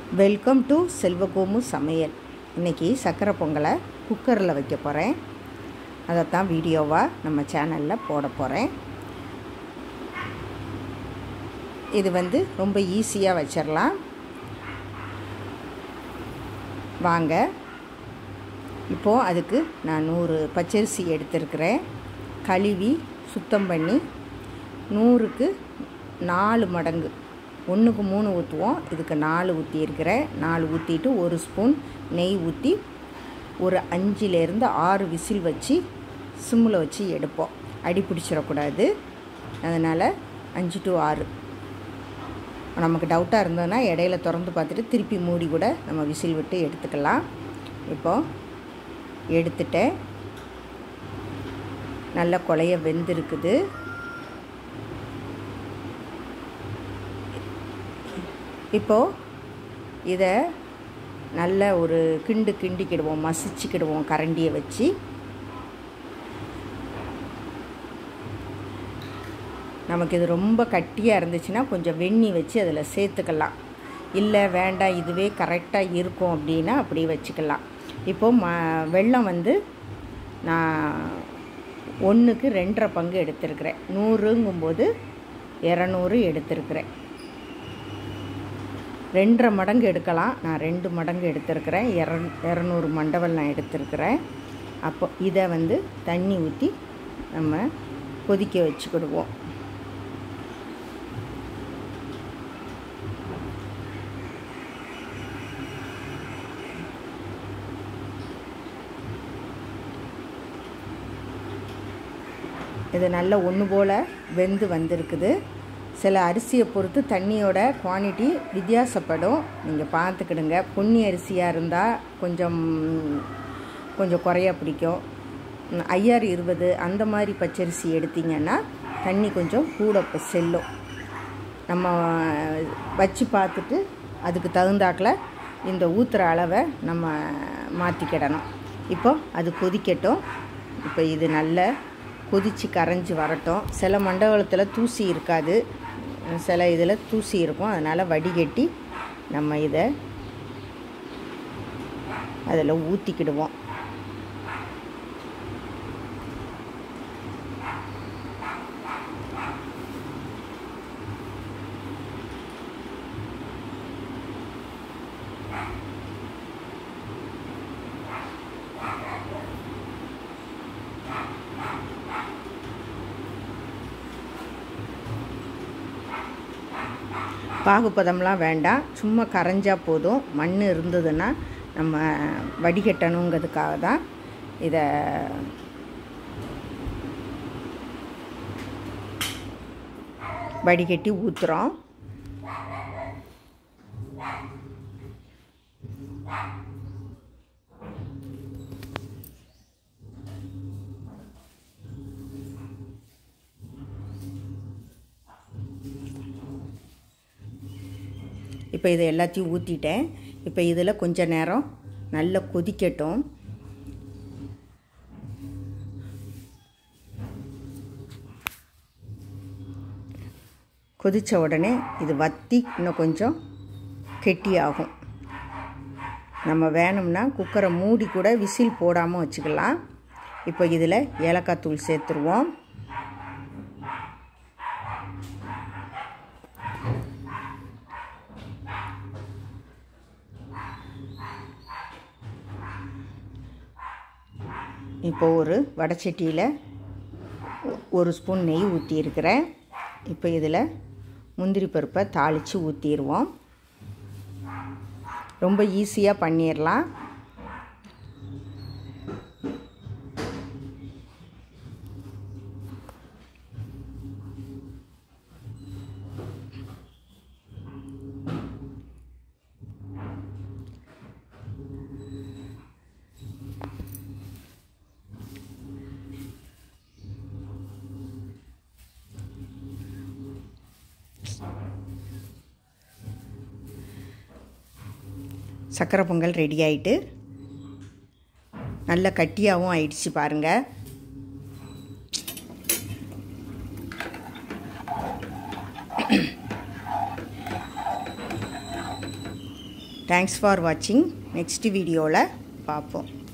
Welcome to செல்வகோமு சமையல். இன்றைக்கி சக்கரை பொங்கலை குக்கரில் வைக்க போகிறேன். அதைத்தான் வீடியோவாக நம்ம சேனலில் போட போகிறேன். இது ரொம்ப ஈஸியாக வச்சிடலாம். வாங்க, இப்போது அதுக்கு நான் 100 பச்சரிசி எடுத்துருக்கிறேன். கழுவி சுத்தம் பண்ணி 100க்கு 4 மடங்கு, 1க்கு 3 ஊற்றுவோம், இதுக்கு 4 ஊற்றியிருக்கிறேன். 4 ஊற்றிட்டு 1 ஸ்பூன் நெய் ஊற்றி ஒரு 5லேருந்து 6 விசில் வச்சு சிம்மில் வச்சு எடுப்போம். அடி பிடிச்சிடக்கூடாது. அதனால் 5 to 6. நமக்கு டவுட்டாக இருந்ததுன்னா இடையில திறந்து பார்த்துட்டு திருப்பி மூடி கூட நம்ம விசில் விட்டு எடுத்துக்கலாம். இப்போது எடுத்துட்டேன். நல்ல குழைய வெந்திருக்குது. இப்போது இதை நல்ல ஒரு கிண்டிக்கிடுவோம், மசிச்சுக்கிடுவோம் கரண்டியை வச்சு. நமக்கு இது ரொம்ப கட்டியாக இருந்துச்சுன்னா கொஞ்சம் வெந்நி வச்சு அதில் சேர்த்துக்கலாம். இல்லை வேண்டாம், இதுவே கரெக்டாக இருக்கும் அப்படின்னா அப்படி வச்சுக்கலாம். இப்போது வெல்லம் நான் 1க்கு 2.5 பங்கு எடுத்துருக்கிறேன். 100ங்கும்போது 200 எடுத்துருக்கிறேன். 2.5 மடங்கு எடுக்கலாம். நான் 2 மடங்கு எடுத்துருக்கிறேன். 200 மண்டவல் நான் எடுத்துருக்கிறேன். அப்போ இதை தண்ணி ஊற்றி நம்ம கொதிக்க வச்சுக்கிடுவோம். இது நல்ல ஒன்று போல் வெந்து வந்திருக்குது. சில அரிசியை பொறுத்து தண்ணியோட குவான்டிட்டி வித்தியாசப்படும். நீங்கள் பார்த்துக்கிடுங்க. பொன்னி அரிசியாக இருந்தால் கொஞ்சம் குறையா பிடிக்கும். 5020 அந்த மாதிரி பச்சரிசி எடுத்திங்கன்னா தண்ணி கொஞ்சம் கூட செல்லும். நம்ம வச்சு பார்த்துட்டு அதுக்கு தகுந்தாக்கில் இந்த ஊற்றுற அளவை நம்ம மாற்றிக்கிடணும். இப்போ அது கொதிக்கட்டும். இப்போ இது நல்ல கொதித்து கரைஞ்சி வரட்டும். சில மண்டபத்தில் தூசி இருக்காது, சில இதில் தூசி இருக்கும். அதனால் வடிகட்டி நம்ம இதை அதில் ஊற்றிக்கிடுவோம். பாகுபதம்லாம் வேண்டாம், சும்மா கரைஞ்சா போதும். மண் இருந்ததுன்னா நம்ம வடிகட்டணுங்கிறதுக்காக தான் இதை வடிகட்டி ஊற்றுறோம். இப்போ இதை எல்லாத்தையும் ஊற்றிட்டேன். இப்போ இதில் கொஞ்சம் நேரம் நல்லா கொதிக்கட்டும். கொதித்த உடனே இது வற்றி இன்னும் கொஞ்சம் கெட்டியாகும். நம்ம வேணும்னா குக்கரை மூடி கூட விசில் போடாமல் வச்சுக்கலாம். இப்போ இதில் ஏலக்காய் தூள் சேர்த்துருவோம். இப்போ ஒரு வடைச்சட்டியில் 1 ஸ்பூன் நெய் ஊற்றியிருக்கிறேன். இப்போ இதில் முந்திரி பருப்பை தாளித்து ஊற்றிடுவோம். ரொம்ப ஈஸியாக பண்ணிடலாம். சக்கரை பொங்கல் ரெடி ஆகிட்டு நல்ல கட்டியாகவும் ஆயிடுச்சு பாருங்கள். தேங்க்ஸ் ஃபார் வாட்சிங். நெக்ஸ்ட் வீடியோவில் பார்ப்போம்.